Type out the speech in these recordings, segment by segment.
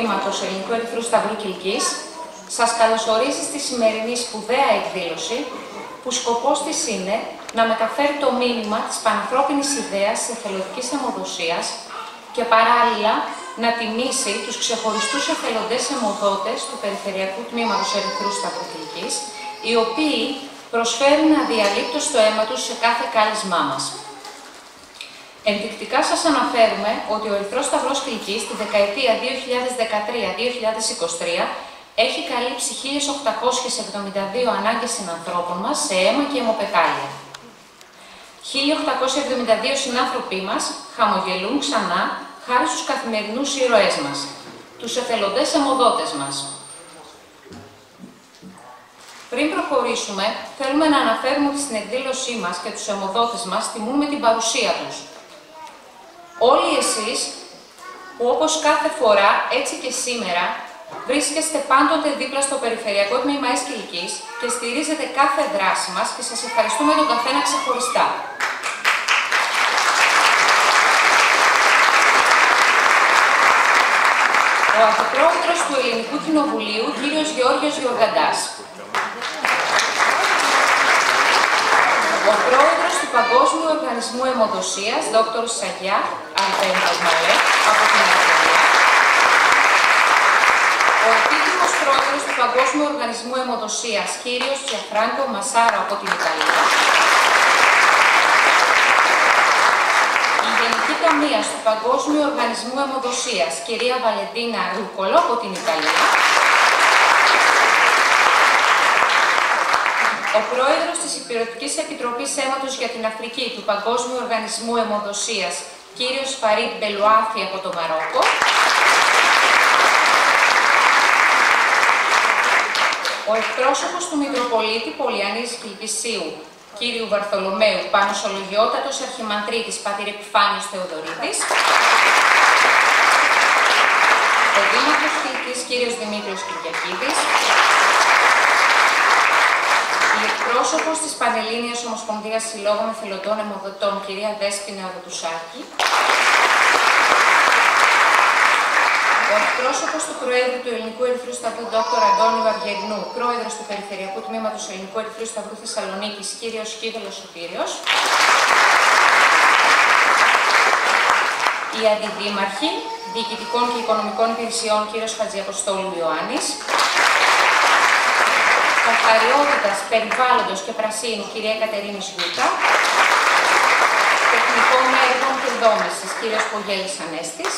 Τμήματος Ελληνικού Ερυθρού Σταυρού Κιλκής σας καλωσορίζει στη σημερινή σπουδαία εκδήλωση που σκοπός της είναι να μεταφέρει το μήνυμα της πανανθρώπινης ιδέας της εθελοντικής αιμοδοσίας και παράλληλα να τιμήσει τους ξεχωριστούς εθελοντές αιμοδότες του Περιφερειακού Τμήματος Ερυθρού Σταυρού Κιλκής, οι οποίοι προσφέρουν αδιαλείπτως το αίμα τους σε κάθε κάλεσμά μας. Ενδεικτικά σας αναφέρουμε ότι ο Ερυθρός Σταυρός Κιλκής τη δεκαετία 2013-2023 έχει καλύψει 1.872 ανάγκες συνανθρώπων μας σε αίμα και αιμοπετάλια. 1.872 συνάνθρωποι μας χαμογελούν ξανά χάρη στους καθημερινούς ήρωές μας, τους εθελοντές αιμοδότες μας. Πριν προχωρήσουμε, θέλουμε να αναφέρουμε ότι στην εκδήλωσή μας και τους αιμοδότες μας τιμούμε την παρουσία τους. Όλοι εσείς, που όπως κάθε φορά, έτσι και σήμερα, βρίσκεστε πάντοτε δίπλα στο Περιφερειακό Τμήμα Κιλκής και στηρίζετε κάθε δράση μας και σας ευχαριστούμε τον καθένα ξεχωριστά. Ο Αντιπρόεδρος του Ελληνικού Κοινοβουλίου, κύριος Γεώργιος Γεωργαντάς. Ο Πρόεδρος του Παγκόσμιου Οργανισμού Αιμοδοσίας, Δ. Σαγιά Αλβέντα-Μαλέ, από την Ιταλία. Ο Επίτιμος Πρόεδρος του Παγκόσμιου Οργανισμού Αιμοδοσίας, κύριος Τζαφράνκο Μασάρο, από την Ιταλία. Η Γενική Ταμείας του Παγκόσμιου Οργανισμού Αιμοδοσίας, κυρία Βαλεντίνα Ρούκολο, από την Ιταλία. Ο Πρόεδρος της Υπηρετικής Επιτροπής Αίματος για την Αφρική του Παγκόσμιου Οργανισμού Αιμοδοσίας, κύριος Φαρίτ Μπελουάφη, από το Μαρόκο. Ο εκπρόσωπος του Μητροπολίτη Πολιανής Κιλκισσίου, κύριου Βαρθολομαίου, Πανωσολογιότατος Αρχιμανδρίτης Πατήρ Επιφάνιος Θεοδωρίτης. Ο Δήμαρχος Κιλκής, κύριος Δημήτριος Κυριακίδης. Η εκπρόσωπος της Πανελλήνιας Ομοσπονδίας Συλλόγων Εθελοντών Αιμοδοτών, κυρία Δέσποινα Ρωτουσάκη. Ο εκπρόσωπος του Προέδρου του Ελληνικού Ερυθρού Σταυρού, Δ. Αντώνη Βαργερινού, Πρόεδρος του Περιφερειακού Τμήματος Ελληνικού Ερυθρού Σταυρού Θεσσαλονίκης, κύριος Κίδελος Σωτήριος. Οι Αντιδήμαρχοι Διοικητικών και Οικονομικών Υπηρεσιών, κύριος Χατζιαποστόλου Ιωάννης. Καθαριότητας, Περιβάλλοντος και Πρασίνου, κυρία Κατερίνη Σιούτα. Τεχνικών Έργων και Δόμησης, κύριος Πογέλης Ανέστης.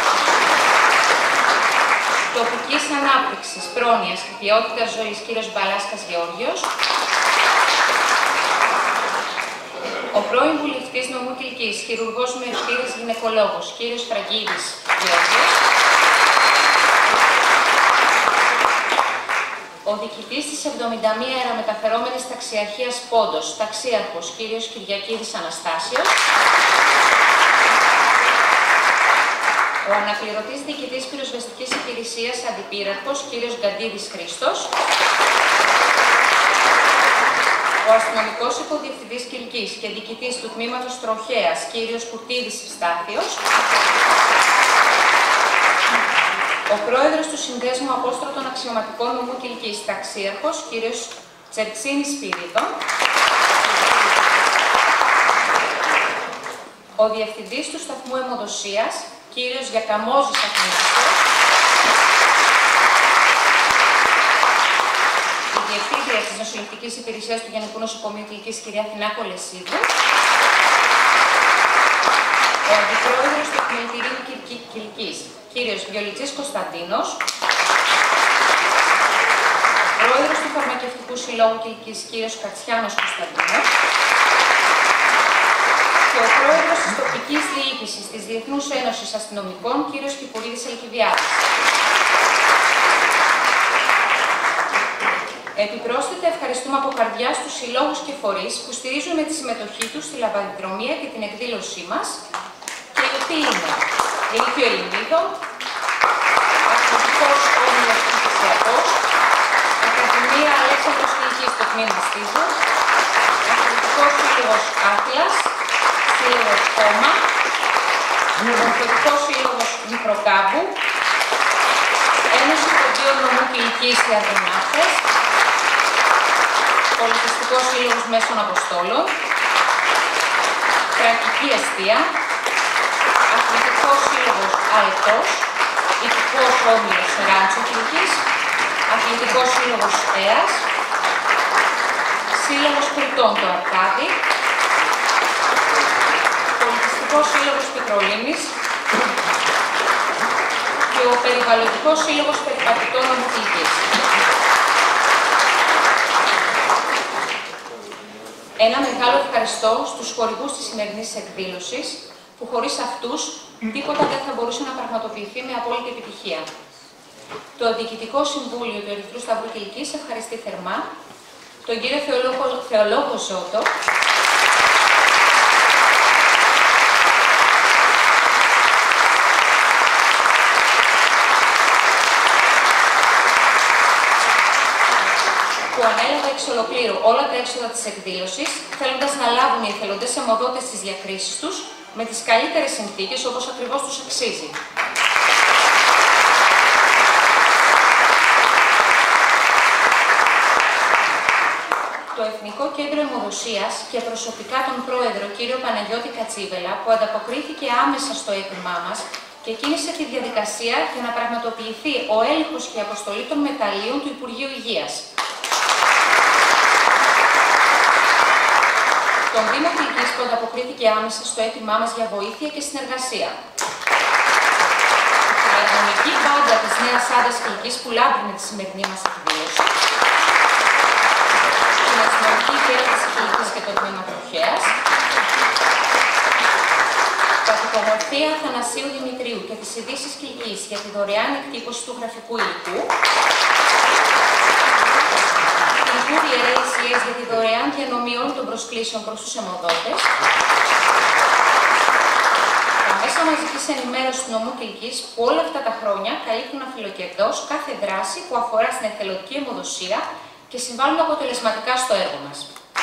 Τοπικής Ανάπτυξης, Πρόνοιας και Ποιότητας Ζωής, κύριος Μπαλάσκας Γεώργιος. Ο πρώην βουλευτής νομού Κιλκής, χειρουργός με ευθύνες γυναικολόγος, κύριος Φραγκίδης Γεώργιος. Ο διοικητής της 71 αερομεταφερόμενης ταξιαρχίας Πόντος, ταξίαρχος, κύριος Κυριακίδης Αναστάσιος. Ο αναπληρωτής διοικητής πυροσβεστικής υπηρεσίας Αντιπύραρχος, κύριος Γκαντίδης Χρήστος. Ο αστυνομικός υποδιευθυντής Κιλκής και διοικητής του τμήματος Τροχέας, κύριος Κουτίδης Ευστάθιος. Ο πρόεδρος του Συνδέσμου Απόστρωτων Αξιωματικών Νομού Κιλκής, ταξίαρχος, κύριος Τσερτσίνης Σπυρίδων. Ο διευθυντής του Σταθμού Αιμοδοσίας, κύριος Γιακαμόζης Αθανάσιος. Η Διευθύντρια της Νοσηλευτικής Υπηρεσίας του Γενικού Νοσοκομείου Κιλκής, κυρία Αθηνά Κολεσίδου. Ο Αντιπρόεδρος του Επιμελητηρίου Κιλκής, κύριος Βιολιτσής Κωνσταντίνος. Πρόεδρος του Φαρμακευτικού Συλλόγου Κιλκής, κύριος Κατσιάνος Κωνσταντίνος. Και ο πρόεδρος της τοπικής διοίκησης της Διεθνούς Ένωσης Αστυνομικών, κύριος Κυπουρίδης Ελκυβιάδης. Επιπρόσθετα, ευχαριστούμε από καρδιά στους συλλόγους και φορείς που στηρίζουν με τη συμμετοχή τους στη λαμπαδιδρομία και την εκδήλωσή μας, και οι οποίοι είναι Λύκειο Ελληνίδων, Αθλητικός Όμιλος Κηφισιακός, Ακαδημία Αλέξανδρος Κιλκής στο τμήμα Στίζου, Αθλητικός Σύλλογος Άτλας, Σύλλογος Κόμμα, Ορθοδικός Σύλλογος Μικροκάμπου, Κιλκής και Ardonaptes, Πολιτιστικός Σύλλογος Μέσων Αποστόλων, Κρατική Εστία, Αθλητικός Σύλλογος Αετός, Ηθικός Όμιλος Ράντσο Κιλκής, Αθλητικός Σύλλογος ΕΑΣ, Σύλλογος Κρητών το Αρκάδι, Πολιτιστικός Σύλλογος Πετρολίμης και ο Περιβαλλοντικός Σύλλογος Περιπατητών Ομοκυλκής. Ένα μεγάλο ευχαριστώ στους χορηγούς της σημερινής εκδήλωσης, που χωρίς αυτούς τίποτα δεν θα μπορούσε να πραγματοποιηθεί με απόλυτη επιτυχία. Το Διοικητικό Συμβούλιο του Ερυθρού Σταυρού Κιλκής ευχαριστεί θερμά τον κύριο Θεολόγο Ζώτο, που ανέλαβε εξ ολοκλήρου όλα τα έξοδα της εκδήλωσης, θέλοντας να λάβουν οι εθελοντές αιμοδότες τις διακρίσεις τους με τις καλύτερες συνθήκες, όπως ακριβώς τους αξίζει. Το Εθνικό Κέντρο Αιμοδοσίας και προσωπικά τον πρόεδρο κύριο Παναγιώτη Κατσίβελα, που ανταποκρίθηκε άμεσα στο αίτημά μας και κίνησε τη διαδικασία για να πραγματοποιηθεί ο έλεγχος και η αποστολή των μεταλλίων του Υπουργείου Υγείας. Τον Δήμο Κιλκής, που ανταποκρίθηκε άμεσα στο αίτημά μας για βοήθεια και συνεργασία. Τη φιλαρμονική μπάντα της Νέας Άντας Κιλκής, που λάμπρινε τη σημερινή μας εκδήλωση. Την αστυνομική κέντρα της Κιλκής και το τμήμα Τροχέας. Τα τυπογραφία Θανασίου Δημητρίου και τις ειδήσεις Κιλκής για τη δωρεάν εκτύπωση του γραφικού υλικού. Την Ιερέησιες για τη δωρεάν διανομή όλων των προσκλήσεων προς τους αιμοδότες. Τα μέσα μαζικής ενημέρωσης του νομού Κιλκής, που όλα αυτά τα χρόνια καλύπτουν αφιλοκερδώς κάθε δράση που αφορά στην εθελοντική αιμοδοσία και συμβάλλουν αποτελεσματικά στο έργο μας.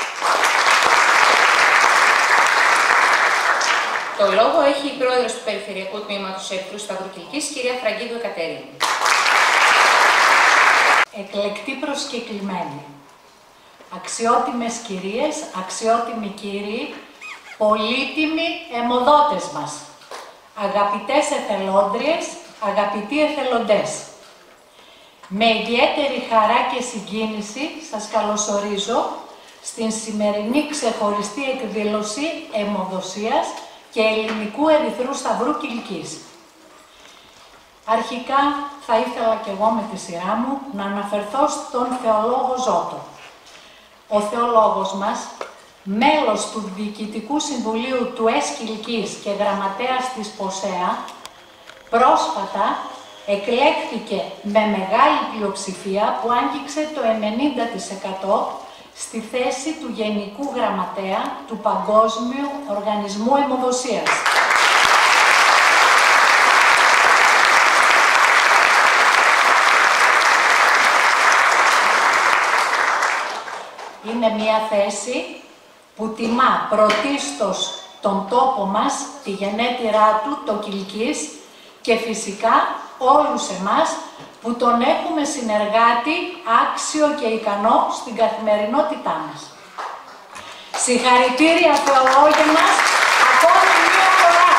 Το λόγο έχει η πρόεδρος του Περιφερειακού Τμήματος Ερυθρού Σταυρού Κιλκής, κυρία Φραγκίδου Εκατερίνη. Εκλεκτοί προσκεκλημένοι, αξιότιμες κυρίες, αξιότιμοι κύριοι, πολύτιμοι αιμοδότες μας, αγαπητές εθελόντριες, αγαπητοί εθελοντές. Με ιδιαίτερη χαρά και συγκίνηση σας καλωσορίζω στην σημερινή ξεχωριστή εκδήλωση αιμοδοσίας και Ελληνικού Ερυθρού Σταυρού Κιλκής. Αρχικά θα ήθελα και εγώ με τη σειρά μου να αναφερθώ στον Θεολόγο Ζώτο. Ο Θεολόγος μας, μέλος του Διοικητικού Συμβουλίου του ΕΣ Κιλκής και γραμματέας της ΠΟΣΕΑ, πρόσφατα εκλέχθηκε με μεγάλη πλειοψηφία που άγγιξε το 90% στη θέση του Γενικού Γραμματέα του Παγκόσμιου Οργανισμού Αιμοδοσίας. Είναι μια θέση που τιμά πρωτίστως τον τόπο μας, τη γενέτειρά του, το Κιλκής, και φυσικά όλους εμάς που τον έχουμε συνεργάτη άξιο και ικανό στην καθημερινότητά μας. Συγχαρητήρια Θεολόγε μας, ακόμη μία φορά.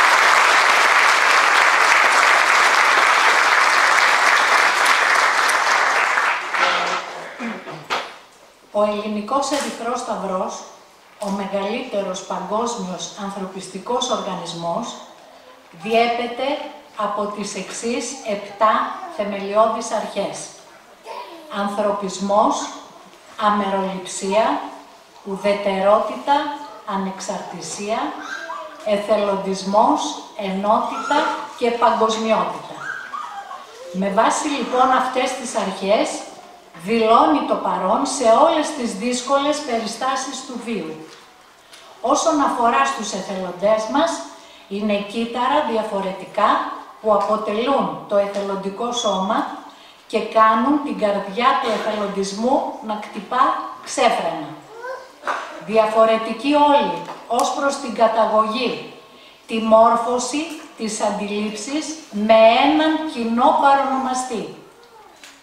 Ο Ελληνικός Ερυθρός Σταυρός, ο μεγαλύτερος παγκόσμιος ανθρωπιστικός οργανισμός, διέπεται από τις εξής 7 θεμελιώδεις αρχές. Ανθρωπισμός, αμεροληψία, ουδετερότητα, ανεξαρτησία, εθελοντισμός, ενότητα και παγκοσμιότητα. Με βάση λοιπόν αυτές τις αρχές, δηλώνει το παρόν σε όλες τις δύσκολες περιστάσεις του βίου. Όσον αφορά στους εθελοντές μας, είναι κύτταρα διαφορετικά που αποτελούν το εθελοντικό σώμα και κάνουν την καρδιά του εθελοντισμού να κτυπά ξέφρενα. Διαφορετικοί όλοι ως προς την καταγωγή, τη μόρφωση, τις αντιλήψεις με έναν κοινό παρονομαστή,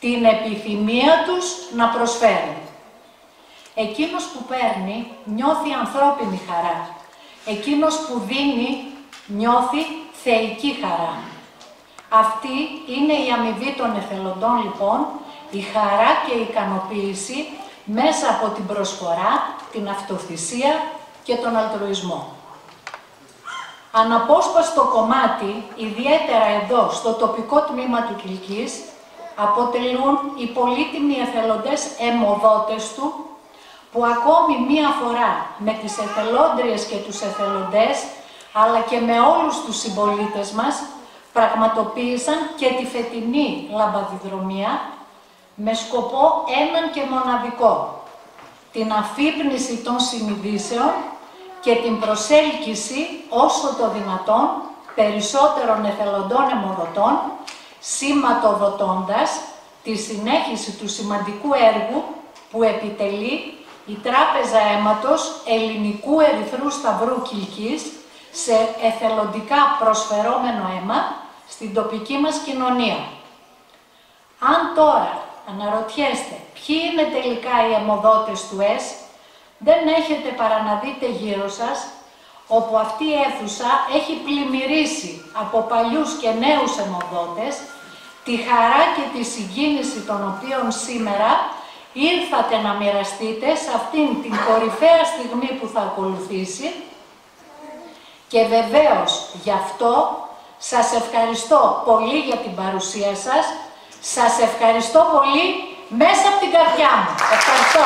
την επιθυμία τους να προσφέρουν. Εκείνος που παίρνει νιώθει ανθρώπινη χαρά. Εκείνος που δίνει νιώθει θεϊκή χαρά. Αυτή είναι η αμοιβή των εθελοντών λοιπόν, η χαρά και η ικανοποίηση μέσα από την προσφορά, την αυτοθυσία και τον αλτρουισμό. Αναπόσπαστο κομμάτι, ιδιαίτερα εδώ στο τοπικό τμήμα του Κιλκής, αποτελούν οι πολύτιμοι εθελοντές αιμοδότες του, που ακόμη μία φορά με τις εθελόντριες και τους εθελοντές, αλλά και με όλους τους συμπολίτες μας, πραγματοποίησαν και τη φετινή λαμπαδιδρομία με σκοπό έναν και μοναδικό, την αφύπνιση των συνειδήσεων και την προσέλκυση όσο το δυνατόν περισσότερων εθελοντών αιμοδοτών, σηματοδοτώντας τη συνέχιση του σημαντικού έργου που επιτελεί η Τράπεζα Αίματος Ελληνικού Ερυθρού Σταυρού Κιλκής σε εθελοντικά προσφερόμενο αίμα στην τοπική μας κοινωνία. Αν τώρα αναρωτιέστε ποιοι είναι τελικά οι αιμοδότες του ΕΣ, δεν έχετε παρά να δείτε γύρω σας, όπου αυτή η αίθουσα έχει πλημμυρίσει από παλιούς και νέους αιμοδότες, τη χαρά και τη συγκίνηση των οποίων σήμερα ήρθατε να μοιραστείτε σε αυτήν την κορυφαία στιγμή που θα ακολουθήσει, και βεβαίως γι' αυτό σας ευχαριστώ πολύ για την παρουσία σας, σας ευχαριστώ πολύ μέσα από την καρδιά μου. Ευχαριστώ.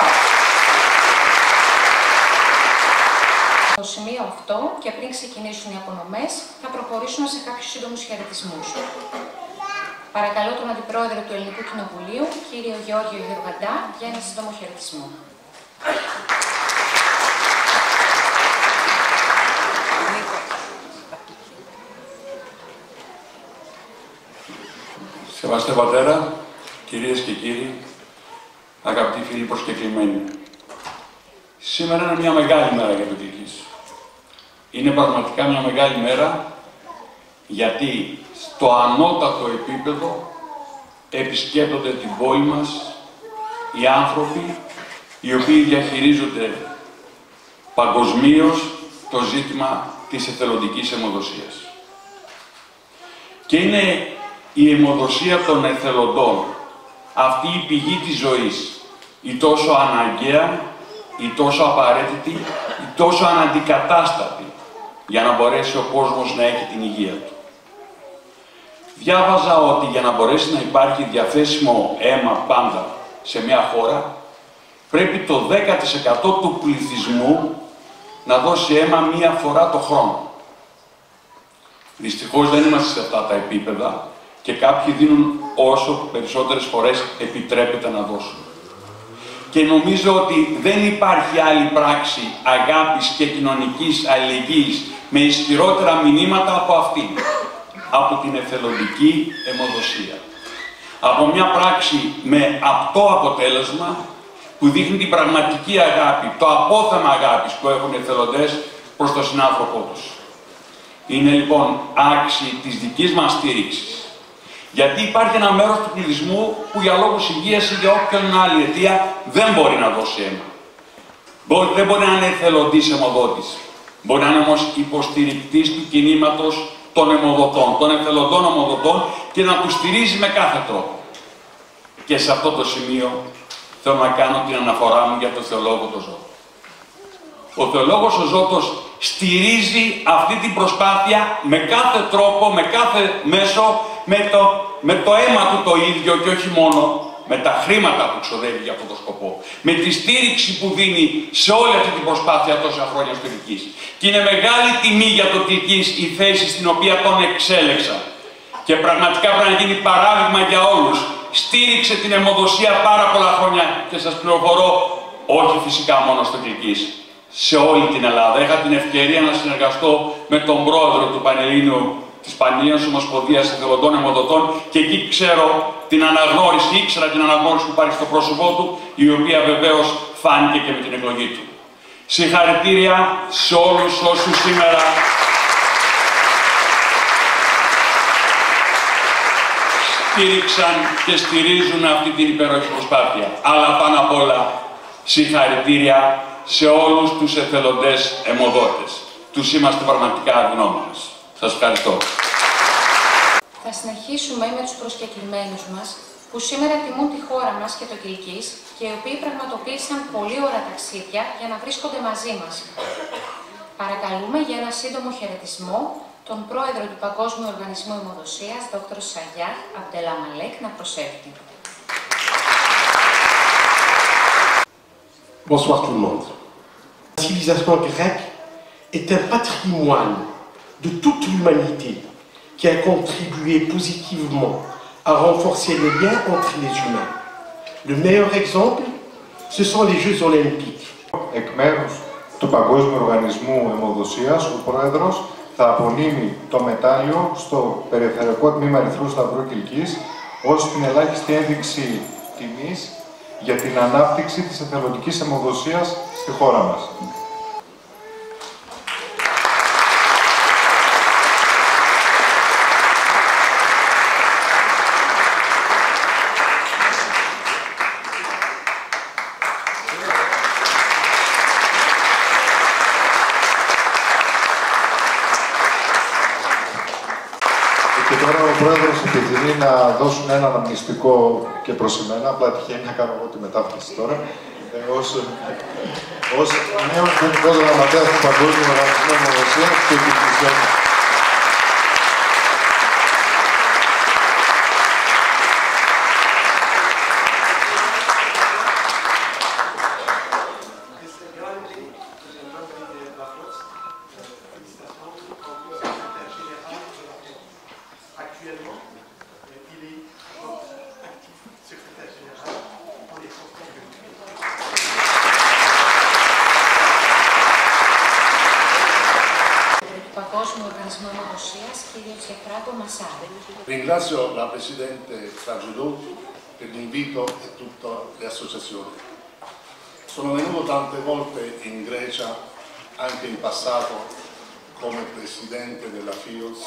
Στο σημείο αυτό και πριν ξεκινήσουν οι απονομές, θα προχωρήσουμε σε κάποιους σύντομους χαιρετισμούς. Παρακαλώ τον Αντιπρόεδρο του Ελληνικού Κοινοβουλίου, κύριο Γεώργιο Γεωργαντά, για ένα σύντομο χαιρετισμό. Σεβαστέ Πατέρα, κυρίες και κύριοι, αγαπητοί φίλοι προσκεκλημένοι. Σήμερα είναι μια μεγάλη μέρα για το Κιλκής. Είναι πραγματικά μια μεγάλη μέρα, γιατί στο ανώτατο επίπεδο επισκέπτονται την πόλη μας οι άνθρωποι οι οποίοι διαχειρίζονται παγκοσμίως το ζήτημα της εθελοντικής αιμοδοσίας. Και είναι η αιμοδοσία των εθελοντών αυτή η πηγή της ζωής, η τόσο αναγκαία, η τόσο απαραίτητη, η τόσο αναντικατάστατη για να μπορέσει ο κόσμος να έχει την υγεία του. Διάβαζα ότι για να μπορέσει να υπάρχει διαθέσιμο αίμα πάντα σε μια χώρα, πρέπει το 10% του πληθυσμού να δώσει αίμα μία φορά το χρόνο. Δυστυχώς δεν είμαστε σε αυτά τα επίπεδα και κάποιοι δίνουν όσο περισσότερες φορές επιτρέπεται να δώσουν. Και νομίζω ότι δεν υπάρχει άλλη πράξη αγάπης και κοινωνικής αλληλεγγύης με ισχυρότερα μηνύματα από αυτή, από την εθελοντική αιμοδοσία. Από μια πράξη με απτό αποτέλεσμα που δείχνει την πραγματική αγάπη, το απόθεμα αγάπης που έχουν οι εθελοντές προς τον συνάνθρωπό τους. Είναι λοιπόν άξιοι της δικής μας στήριξης. Γιατί υπάρχει ένα μέρος του πληθυσμού που για λόγους υγείας ή για όποιον άλλη αιτία δεν μπορεί να δώσει αίμα. Δεν μπορεί να είναι εθελοντής αιμοδότης. Μπορεί να είναι όμως υποστηρικτής του κινήματος των αιμοδοτών, των εθελοντών αιμοδοτών και να τους στηρίζει με κάθε τρόπο. Και σε αυτό το σημείο θέλω να κάνω την αναφορά μου για τον θεολόγο τον Ζώτο. Ο θεολόγος ο Ζώτος στηρίζει αυτή την προσπάθεια με κάθε τρόπο, με κάθε μέσο, με το αίμα του το ίδιο και όχι μόνο με τα χρήματα που ξοδεύει για αυτόν τον σκοπό. Με τη στήριξη που δίνει σε όλη αυτή την προσπάθεια τόσα χρόνια στο Κιλκής. Και είναι μεγάλη τιμή για το Κιλκής η θέση στην οποία τον εξέλεξαν. Και πραγματικά πρέπει να γίνει παράδειγμα για όλους. Στήριξε την αιμοδοσία πάρα πολλά χρόνια και σας πληροφορώ, όχι φυσικά μόνο στο Κιλκής, σε όλη την Ελλάδα. Είχα την ευκαιρία να συνεργαστώ με τον πρόεδρο του Πανελλήνιου της Πανελλήνιας Ομοσπονδίας Εθελοντών Αιμοδοτών και εκεί ήξερα την αναγνώριση που υπάρχει στο πρόσωπό του, η οποία βεβαίως φάνηκε και με την εκλογή του. Συγχαρητήρια σε όλους όσους σήμερα στήριξαν και στηρίζουν αυτή την υπέροχη προσπάθεια. Αλλά πάνω απ' όλα, συγχαρητήρια σε όλους τους εθελοντές αιμοδότες. Τους είμαστε πραγματικά ευγνώμονες. Σας ευχαριστώ. Θα συνεχίσουμε με τους προσκεκλημένους μας, που σήμερα τιμούν τη χώρα μας και το Κιλκής και οι οποίοι πραγματοποίησαν πολύ ωραία ταξίδια για να βρίσκονται μαζί μας. Παρακαλούμε για ένα σύντομο χαιρετισμό τον πρόεδρο του Παγκόσμιου Οργανισμού Αιμοδοσίας, Dr. Sayah Abdelamalek, να προσέλθει. Bonsoir tout le monde. La civilisation grecque est un patrimoine de toute l'humanité qui a contribué positivement à renforcer les liens entre les humains. Le meilleur exemple, ce sont les Jeux Olympiques. Εκ μέρους του Παγκόσμιου Οργανισμού Αιμοδοσίας, ο Πρόεδρος θα απονείμει το μετάλλιο στο περιφερειακό τμήμα Ερυθρού Σταυρού Κιλκής ως την ελάχιστη ένδειξη τιμής για την ανάπτυξη της εθελοντικής αιμοδοσίας στη χώρα μας. Και τώρα ο Πρόεδρος επιθυμεί να δώσουν ένα αναμνηστικό και προς εμένα, απλά τυχαίνει να κάνω εγώ τη μετάφραση τώρα, ως νέος γενικός γραμματέας του Παγκόσμιου Οργανισμού Αιμοδοσίας και Κιλκισιών. Ringrazio la Presidente Stragiodotti per l'invito e tutte le associazioni. Sono venuto tante volte in Grecia, anche in passato, come Presidente della FIOS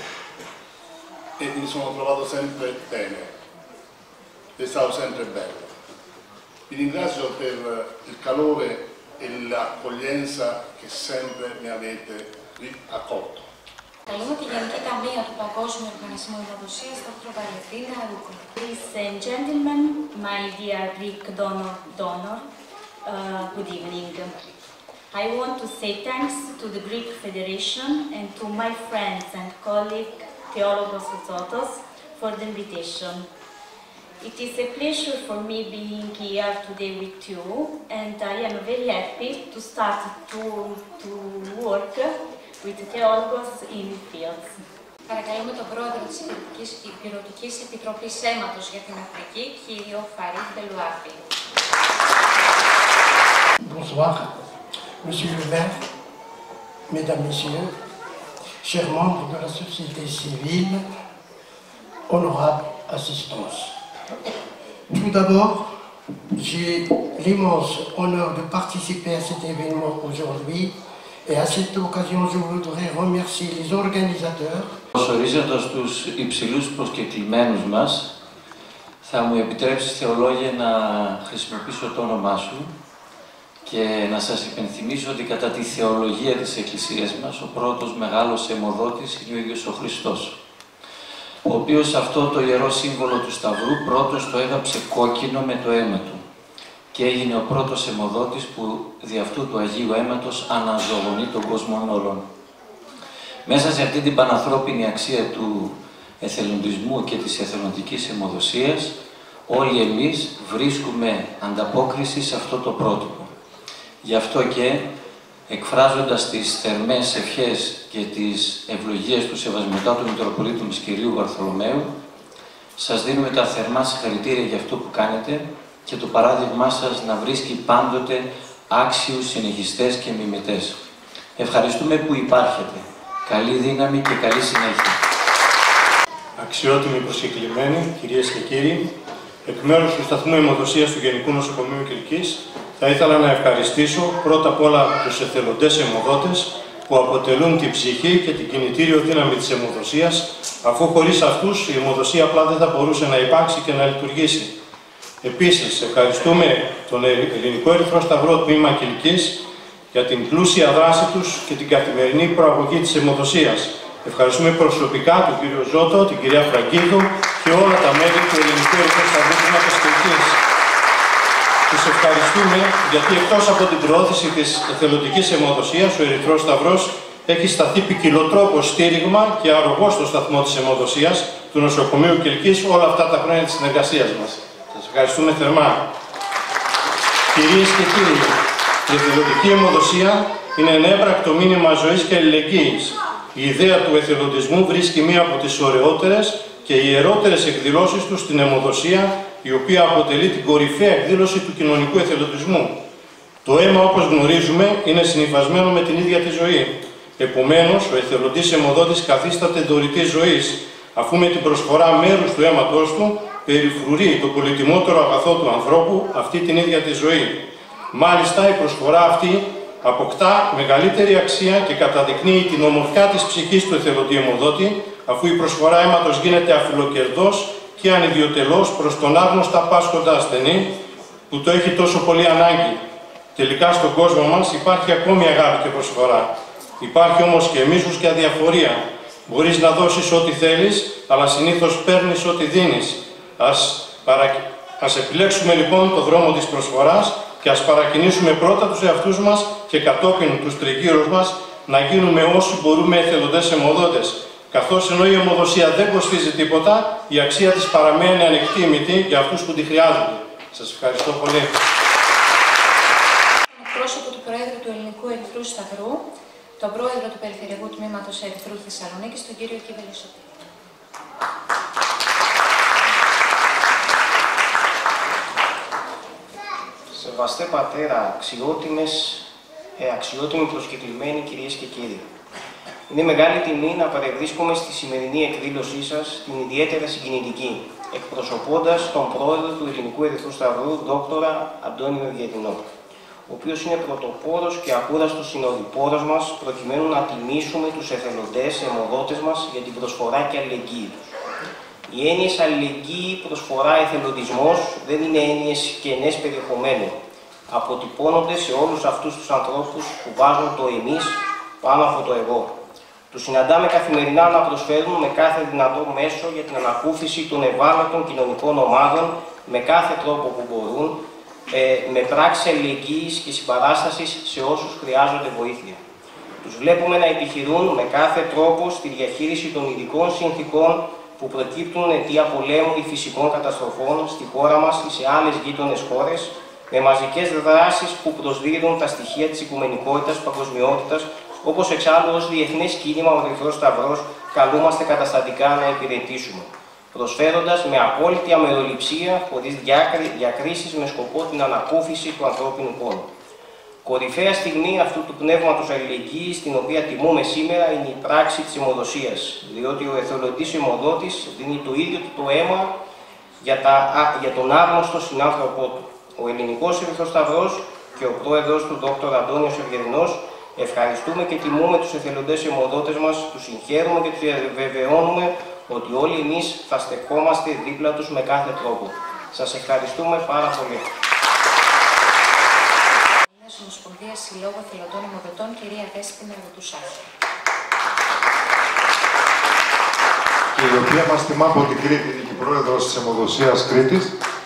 e mi sono trovato sempre bene, è stato sempre bello. Vi ringrazio per il calore e l'accoglienza che sempre mi avete accolto. Καλούμε τη Γενική Ταμεία του Παγκόσμιου Οργανισμού Αιμοδοσίας, Dr. Valentina Roukou. Ladies and gentlemen, my dear Greek donor, good evening. I want to say thanks to the Greek Federation and to my friends and colleague Theologos Zotos for the invitation. It is a pleasure for me being here today with you, and I am very happy to start to work with Theologos in fields. Παρακαλούμε τον πρόεδρο της Υπηρετικής Επιτροπής Αίματος για την Αφρική, κύριο Φαρίδ Μπελουάφη. Bonsoir, Monsieur le maire, Mesdames, Messieurs, chers membres de la société civile, honorable assistance. Tout d'abord, j'ai l'immense honneur de participer à cet événement aujourd'hui. Et à cette occasion, je voudrais remercier les organisateurs. Ορίζοντας τους υψηλούς προσκεκλημένους μας, θα μου επιτρέψεις, Θεολόγε, να χρησιμοποιήσω το όνομά σου και να σας υπενθυμίσω ότι κατά τη θεολογία της Εκκλησίας μας, ο πρώτος μεγάλος αιμοδότης είναι ο ίδιος ο Χριστός, ο οποίος αυτό το ιερό σύμβολο του Σταυρού πρώτος το έγραψε κόκκινο με το αίμα του και έγινε ο πρώτος αιμοδότης που δι' αυτού του Αγίου Αίματος αναζωογονεί τον κόσμο όλων. Μέσα σε αυτή την πανανθρώπινη αξία του εθελοντισμού και της εθελοντικής αιμοδοσίας, όλοι εμείς βρίσκουμε ανταπόκριση σε αυτό το πρότυπο. Γι' αυτό και, εκφράζοντας τις θερμές ευχές και τις ευλογίες του Σεβασμιωτάτου Μητροπολίτου μας Κυρίου Βαρθολομαίου, σας δίνουμε τα θερμά συγχαρητήρια για αυτό που κάνετε και το παράδειγμά σας να βρίσκει πάντοτε άξιους συνεχιστές και μιμητές. Ευχαριστούμε που υπάρχετε. Καλή δύναμη και καλή συνέχεια. Αξιότιμοι προσκεκλημένοι, κυρίες και κύριοι, εκ μέρους του Σταθμού Αιμοδοσίας του Γενικού Νοσοκομείου Κιλκής, θα ήθελα να ευχαριστήσω πρώτα απ' όλα τους εθελοντές αιμοδότες που αποτελούν την ψυχή και την κινητήριο δύναμη της αιμοδοσίας, αφού χωρίς αυτούς η αιμοδοσία απλά δεν θα μπορούσε να υπάρξει και να λειτουργήσει. Επίσης, ευχαριστούμε τον Ελληνικό Ερυθρό Σταυρό Τμήμα Κιλκής για την πλούσια δράση τους και την καθημερινή προαγωγή της αιμοδοσίας. Ευχαριστούμε προσωπικά τον κύριο Ζώτο, την κυρία Φραγκίδου και όλα τα μέλη του Ελληνικού Ερυθρού Σταυρού Τμήματος Κιλκής. Τους ευχαριστούμε γιατί εκτός από την προώθηση της εθελοντικής αιμοδοσίας, ο Ερυθρός Σταυρός έχει σταθεί ποικιλοτρόπο στήριγμα και αρρωγό στο σταθμό της αιμοδοσίας του νοσοκομείου Κιλκής όλα αυτά τα χρόνια της συνεργασίας μας. Σας ευχαριστούμε θερμά. Κυρίες και κύριοι, η εθελοντική αιμοδοσία είναι ένα έμπρακτο μήνυμα ζωής και αλληλεγγύης. Η ιδέα του εθελοντισμού βρίσκει μία από τις ωραιότερες και ιερότερες εκδηλώσεις του στην αιμοδοσία, η οποία αποτελεί την κορυφαία εκδήλωση του κοινωνικού εθελοντισμού. Το αίμα, όπως γνωρίζουμε, είναι συνυφασμένο με την ίδια τη ζωή. Επομένως, ο εθελοντής αιμοδότης καθίσταται δωρητής ζωής, αφού με την προσφορά μέρους του αίματός του περιφρουρεί το πολυτιμότερο αγαθό του ανθρώπου, αυτή την ίδια τη ζωή. Μάλιστα, η προσφορά αυτή αποκτά μεγαλύτερη αξία και καταδεικνύει την ομορφιά της ψυχής του εθελοντή αιμοδότη, αφού η προσφορά αίματος γίνεται αφιλοκερδός και ανιδιοτελώς προς τον άγνωστα πάσχοντα ασθενή που το έχει τόσο πολύ ανάγκη. Τελικά στον κόσμο μας υπάρχει ακόμη αγάπη και προσφορά. Υπάρχει όμως και μίσος και αδιαφορία. Μπορείς να δώσεις ό,τι θέλεις, αλλά συνήθως παίρνεις ό,τι δίνεις. Ας επιλέξουμε λοιπόν το δρόμο της προσφοράς και ας παρακινήσουμε πρώτα τους εαυτούς μας και κατόπιν τους τριγύρους μας να γίνουμε όσοι μπορούμε εθελοντές αιμοδότες. Καθώς ενώ η αιμοδοσία δεν κοστίζει τίποτα, η αξία της παραμένει ανεκτήμητη για αυτούς που τη χρειάζονται. Σας ευχαριστώ πολύ. Εκπρόσωπο του Προέδρου του Ελληνικού Ερυθρού Σταυρού, τον Πρόεδρο του Περιφερειακού Τμήματος Ερυθρού Θεσσαλονίκης, τον κύριο Κίβελη Σωτήρη. Σεβαστέ Πατέρα, αξιότιμοι προσκεκλημένοι κυρίες και κύριοι. Είναι μεγάλη τιμή να παρευρίσκομαι στη σημερινή εκδήλωσή σας, την ιδιαίτερα συγκινητική, εκπροσωπώντας τον Πρόεδρο του Ελληνικού Ερυθρού Σταυρού, Δόκτορα Αντώνιο Ευγενινό, ο οποίος είναι πρωτοπόρος και ακούραστος συνοδοιπόρος μας, προκειμένου να τιμήσουμε τους εθελοντές αιμοδότες μας για την προσφορά και αλληλεγγύη τους. Οι έννοιες αλληλεγγύη, προσφορά, εθελοντισμός δεν είναι έννοιες κενές περιεχομένου. Αποτυπώνονται σε όλους αυτούς τους ανθρώπους που βάζουν το εμείς πάνω από το εγώ. Τους συναντάμε καθημερινά να προσφέρουν με κάθε δυνατό μέσο για την ανακούφιση των ευάλωτων κοινωνικών ομάδων με κάθε τρόπο που μπορούν, με πράξεις αλληλεγγύης και συμπαράστασης σε όσους χρειάζονται βοήθεια. Τους βλέπουμε να επιχειρούν με κάθε τρόπο στη διαχείριση των ειδικών συνθηκών που προκύπτουν αιτία πολέμου ή φυσικών καταστροφών στη χώρα μας ή σε άλλες γείτονες χώρες, με μαζικές δράσεις που προσδίδουν τα στοιχεία της οικουμενικότητας, παγκοσμιότητας, όπως εξάλλου ως διεθνές κίνημα ο Ερυθρός Σταυρός καλούμαστε καταστατικά να υπηρετήσουμε, προσφέροντας με απόλυτη αμεροληψία, χωρίς διακρίσεις, με σκοπό την ανακούφιση του ανθρώπινου πόνου. Κορυφαία στιγμή αυτού του πνεύματος αλληλεγγύης, την οποία τιμούμε σήμερα, είναι η πράξη της αιμοδοσίας, διότι ο εθελοντής αιμοδότης δίνει το ίδιο του το αίμα για τον άγνωστο συνάνθρωπό του. Ο Ελληνικός Ερυθρός Σταυρός και ο Πρόεδρος του Δ. Αντώνιος Ευγενινός ευχαριστούμε και τιμούμε τους εθελοντές αιμοδότες μας, τους συγχαίρουμε και τους διαβεβαιώνουμε ότι όλοι εμείς θα στεκόμαστε δίπλα τους με κάθε τρόπο. Σας ευχαριστούμε πάρα πολύ. Ομοσπονδίας Συλλόγου Εθελοντών Αιμοδοτών, κυρία Δέσποινα Ρωτουσάκη. Και η οποία μας τιμά από την Κρήτη, η Πρόεδρος της Αιμοδοσίας Κρήτης.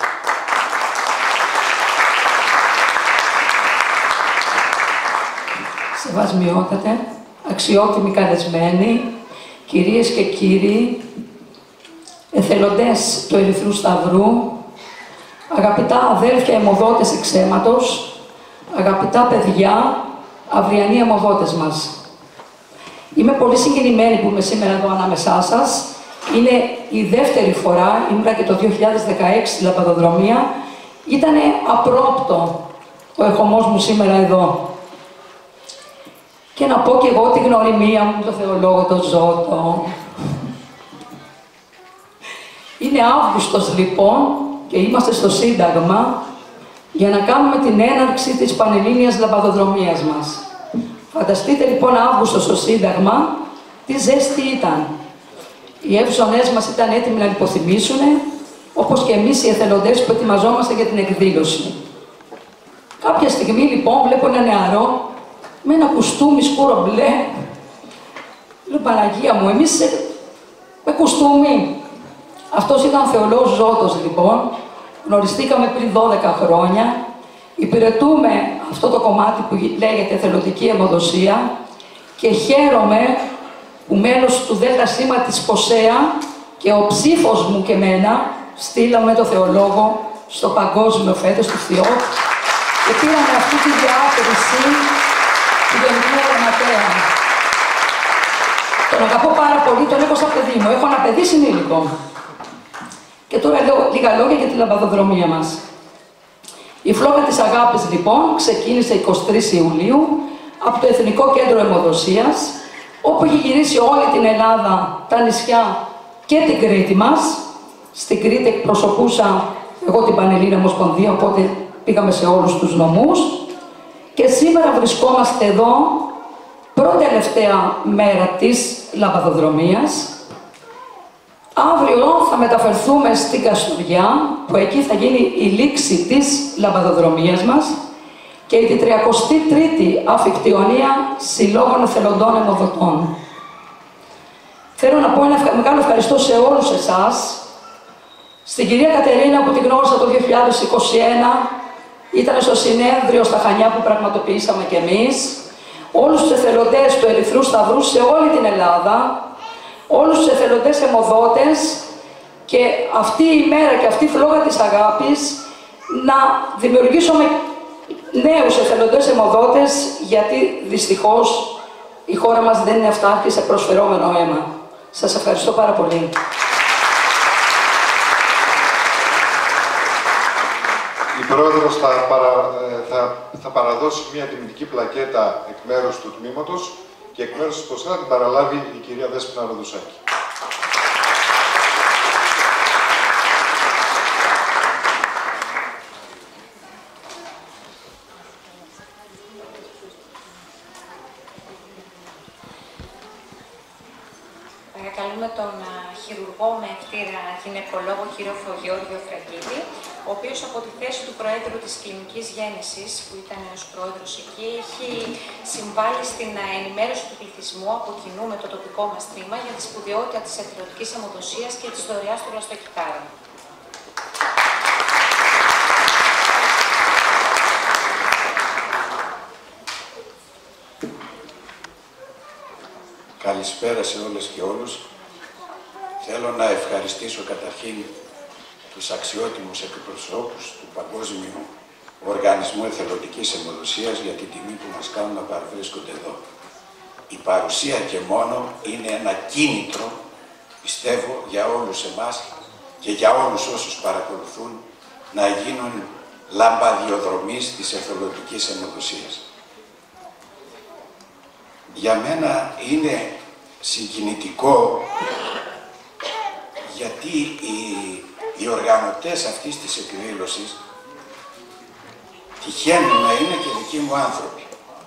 Σεβασμιότατε, αξιότιμοι καλεσμένοι, κυρίες και κύριοι, εθελοντές του Ερυθρού Σταυρού, αγαπητά αδέλφια αιμοδότες εξ αίματος, αγαπητά παιδιά, αυριανοί αιμοδότες μας. Είμαι πολύ συγκινημένη που είμαι σήμερα εδώ ανάμεσά σας. Είναι η δεύτερη φορά, ήμουνα και το 2016 στη Λαμπαδοδρομία. Ήτανε απρόπτο ο ερχομός μου σήμερα εδώ. Και να πω και εγώ τη γνωριμία μου, το θεολόγο, τον Ζώτο. Είναι Αύγουστος λοιπόν και είμαστε στο Σύνταγμα για να κάνουμε την έναρξη της Πανελλήνιας Λαμπαδοδρομίας μας. Φανταστείτε λοιπόν Αύγουστο στο Σύνταγμα, τι ζέστη ήταν. Οι εύσονές μας ήταν έτοιμοι να λιποθυμήσουν, όπως και εμείς οι εθελοντές που ετοιμαζόμαστε για την εκδήλωση. Κάποια στιγμή λοιπόν βλέπω ένα νεαρό με ένα κουστούμι σκούρο μπλε. Λέω, Παναγία μου, εμείς με κουστούμι. Αυτός ήταν ο Θεολόγος Ζώτος λοιπόν. Γνωριστήκαμε πριν 12 χρόνια. Υπηρετούμε αυτό το κομμάτι που λέγεται εθελοντική αιμοδοσία και χαίρομαι που μέλος του ΔΣ της ΠΟΣΕΑ και ο ψήφος μου και εμένα στείλαμε το Θεολόγο στο παγκόσμιο φέτος του ΦΤΙΟΚ και πήραμε αυτή τη διάκριση του Γενικού Γραμματέα. Τον αγαπώ πάρα πολύ, τον έχω σαν παιδί μου. Έχω ένα παιδί συνήλικο. Και τώρα λέω λίγα λόγια για τη λαμπαδοδρομία μας. Η Φλόγα της Αγάπης λοιπόν ξεκίνησε 23 Ιουλίου από το Εθνικό Κέντρο Αιμοδοσίας, όπου έχει γυρίσει όλη την Ελλάδα, τα νησιά και την Κρήτη μας. Στην Κρήτη εκπροσωπούσα εγώ την Πανελλήνια Ομοσπονδία, οπότε πήγαμε σε όλους τους νομούς. Και σήμερα βρισκόμαστε εδώ, πρώτη τελευταία μέρα της λαμπαδοδρομίας. Αύριο θα μεταφερθούμε στην Καστοριά, που εκεί θα γίνει η λήξη της λαμπαδοδρομίας μας και η 33η αφικτιονία Συλλόγων Εθελοντών Αιμοδοτών. Θέλω να πω ένα μεγάλο ευχαριστώ σε όλους εσάς. Στην κυρία Κατερίνα που την γνώρισα το 2021, ήταν στο συνέδριο στα Χανιά που πραγματοποιήσαμε κι εμείς, όλους τους εθελοντές του Ερυθρού Σταυρού σε όλη την Ελλάδα, όλους τους εθελοντές αιμοδότες και αυτή η μέρα και αυτή η Φλόγα της Αγάπης να δημιουργήσουμε νέους εθελοντές αιμοδότες, γιατί δυστυχώς η χώρα μας δεν είναι αυτάρκη σε προσφερόμενο αίμα. Σας ευχαριστώ πάρα πολύ. Η Πρόεδρος θα παραδώσει μια τιμητική πλακέτα εκ μέρους του τμήματος και εκ μέρους της ΠΟΣΕΑ θα την παραλάβει η κυρία Δέσποινα Ροδουσάκη. Παρακαλούμε τον χειρουργό με ευτήρα γυναικολόγο κύριο Γιώργιο Φραγκίδη, ο οποίος από τη θέση του Προέδρου της Κλινικής Γέννησης, που ήταν ως πρόεδρος εκεί, έχει συμβάλει στην ενημέρωση του πληθυσμού από κοινού με το τοπικό μας τμήμα για τη σπουδαιότητα της εθελοντικής αιμοδοσίας και της δωρεάς του γλαστοκυτάρου. Καλησπέρα σε όλες και όλους. Θέλω να ευχαριστήσω καταρχήν τους αξιότιμους εκπροσώπους του Παγκόσμιου Οργανισμού Εθελοντικής Αιμοδοσίας για την τιμή που μας κάνουν να παραβρίσκονται εδώ. Η παρουσία και μόνο είναι ένα κίνητρο, πιστεύω, για όλους εμάς και για όλους όσους παρακολουθούν να γίνουν λαμπαδιοδρομείς της εθελοντικής αιμοδοσίας. Για μένα είναι συγκινητικό γιατί οι οργανωτές αυτής της εκδήλωσης τυχαίνουν να είναι και δικοί μου άνθρωποι.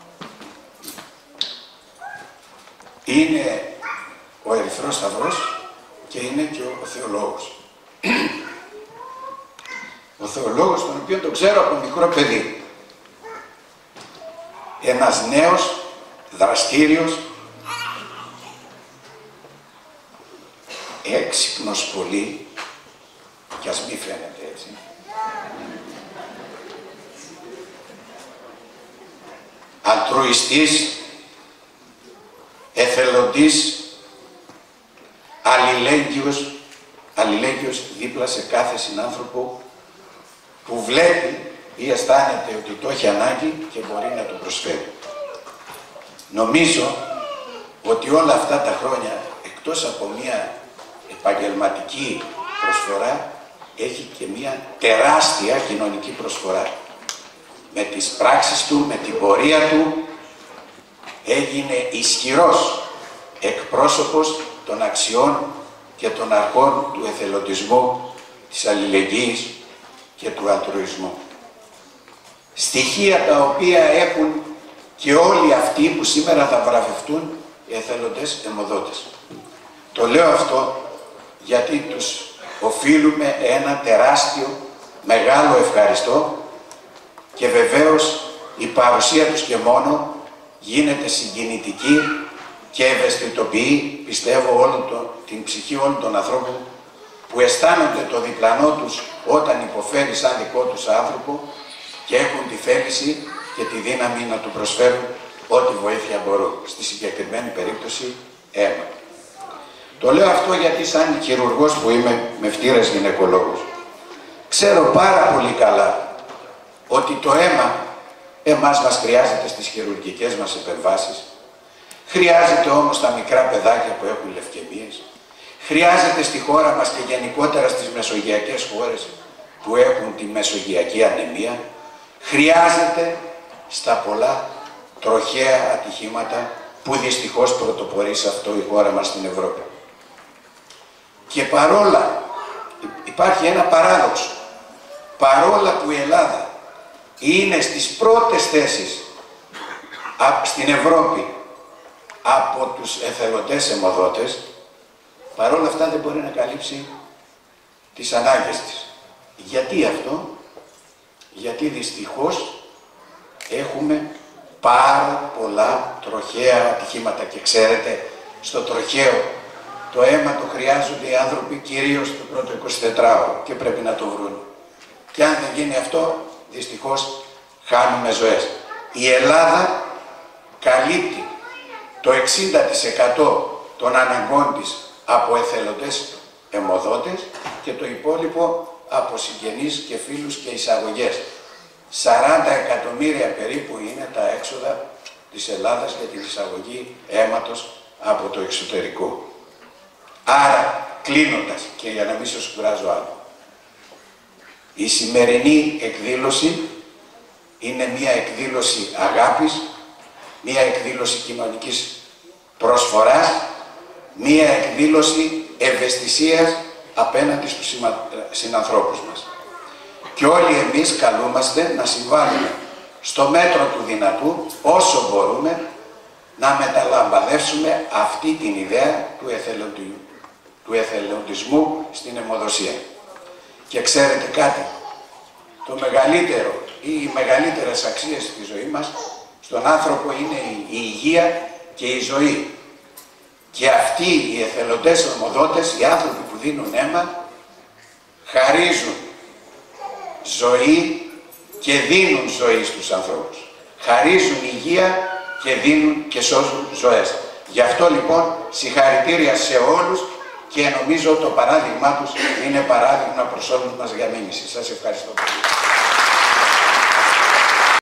Είναι ο Ερυθρός Σταυρός και είναι και ο Θεολόγος. Ο Θεολόγος, τον οποίο τον ξέρω από μικρό παιδί. Ένας νέος, δραστήριος, έξυπνος πολύ, κι ας μη φαίνεται έτσι, αλτρουιστής, εθελοντής, αλληλέγγυος δίπλα σε κάθε συνάνθρωπο που βλέπει ή αισθάνεται ότι το έχει ανάγκη και μπορεί να το προσφέρει. Νομίζω ότι όλα αυτά τα χρόνια, εκτός από μια επαγγελματική προσφορά, έχει και μια τεράστια κοινωνική προσφορά. Με τις πράξεις του, με την πορεία του, έγινε ισχυρός εκπρόσωπος των αξιών και των αρχών του εθελοντισμού, της αλληλεγγύης και του αλτρουισμού. Στοιχεία τα οποία έχουν και όλοι αυτοί που σήμερα θα βραβευτούν οι εθελοντές αιμοδότες. Το λέω αυτό γιατί τους οφείλουμε ένα τεράστιο, μεγάλο ευχαριστώ και βεβαίως η παρουσία τους και μόνο γίνεται συγκινητική και ευαισθητοποιεί, πιστεύω, την ψυχή όλων των ανθρώπων που αισθάνονται το διπλανό τους όταν υποφέρει σαν δικό τους άνθρωπο και έχουν τη θέληση και τη δύναμη να του προσφέρουν ό,τι βοήθεια μπορούν. Στη συγκεκριμένη περίπτωση αίμα. Το λέω αυτό γιατί σαν χειρουργός που είμαι με φτήρες γυναικολόγος, ξέρω πάρα πολύ καλά ότι το αίμα εμάς μας χρειάζεται στις χειρουργικές μας επεμβάσεις, χρειάζεται όμως στα μικρά παιδάκια που έχουν λευκαιμίες, χρειάζεται στη χώρα μας και γενικότερα στις μεσογειακές χώρες που έχουν τη μεσογειακή ανεμία, χρειάζεται στα πολλά τροχαία ατυχήματα που δυστυχώς πρωτοπορεί σε αυτό η χώρα μας στην Ευρώπη. Και παρόλα, υπάρχει ένα παράδοξο, παρόλα που η Ελλάδα είναι στις πρώτες θέσεις στην Ευρώπη από τους εθελοντές αιμοδότες, παρόλα αυτά δεν μπορεί να καλύψει τις ανάγκες της. Γιατί αυτό? Γιατί δυστυχώς έχουμε πάρα πολλά τροχαία ατυχήματα και ξέρετε, στο τροχαίο το αίμα το χρειάζονται οι άνθρωποι κυρίως το πρώτο 24ωρο και πρέπει να το βρουν. Και αν δεν γίνει αυτό, δυστυχώς χάνουμε ζωές. Η Ελλάδα καλύπτει το 60% των αναγκών της από εθελοντές αιμοδότες και το υπόλοιπο από συγγενείς και φίλους και εισαγωγές. 40 εκατομμύρια περίπου είναι τα έξοδα της Ελλάδας για την εισαγωγή αίματος από το εξωτερικό. Άρα, κλείνοντας και για να μην σας κουράζω άλλο, η σημερινή εκδήλωση είναι μια εκδήλωση αγάπης, μια εκδήλωση κοινωνικής προσφοράς, μια εκδήλωση ευαισθησίας απέναντι στους συνανθρώπους μας. Και όλοι εμείς καλούμαστε να συμβάλλουμε στο μέτρο του δυνατού, όσο μπορούμε, να μεταλαμπαδεύσουμε αυτή την ιδέα του εθελοντισμού στην αιμοδοσία. Και ξέρετε κάτι, το μεγαλύτερο ή οι μεγαλύτερες αξίες στη ζωή μας στον άνθρωπο είναι η υγεία και η ζωή. Και αυτοί οι εθελοντές αιμοδότες, οι άνθρωποι που δίνουν αίμα, χαρίζουν ζωή και δίνουν ζωή στους ανθρώπους. Χαρίζουν υγεία και δίνουν και σώζουν ζωές. Γι' αυτό λοιπόν συγχαρητήρια σε όλους και νομίζω το παράδειγμά τους είναι παράδειγμα προς όλους μας για μίμηση. Σας ευχαριστώ πολύ.